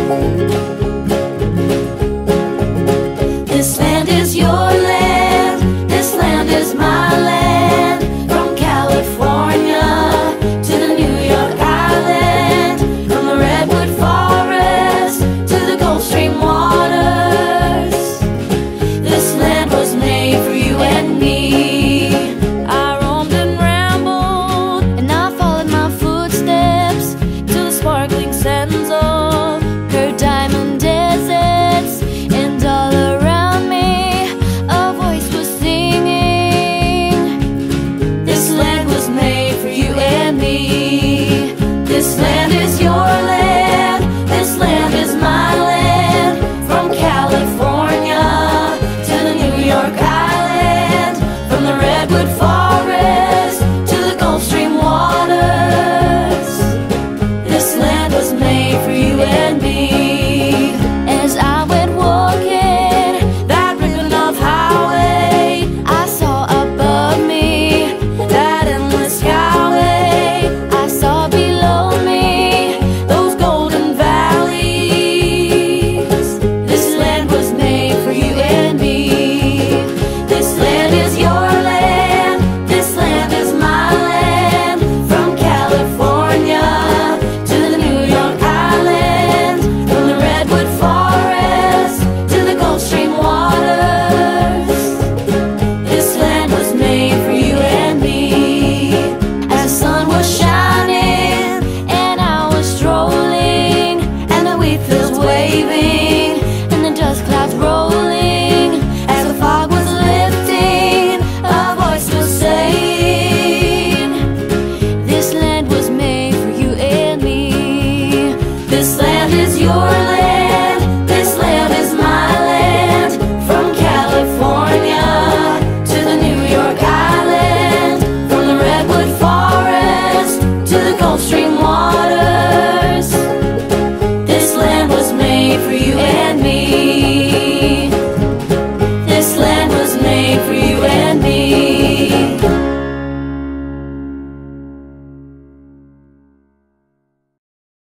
This land is your land, this land is my land. From California to the New York Island, from the Redwood Forest to the Gulf Stream waters. This land was made for you and me. I roamed and rambled, and I followed my footsteps to the sparkling sands of her diamond deserts, and all around me a voice was singing. This land was made for you and me. This land is your land, this land is my land. From California to the New York Island, from the Redwood Forest to the Gulf Stream waters. This land was made for you and me. As I went walking that ribbon of highway, I saw above me that endless skyway. I saw below me those golden valleys. This land was made for you and me. This land is your land, this land is my land. From California to the New York Island, from the Redwood Forest to the Gulf Stream waters. This land was made for you and me. As the sun was shining and I was strolling, and the wheat fields waving and the dust clouds rolling, as the fog was lifting, a voice was saying, this land was made for you and me. This land is your land.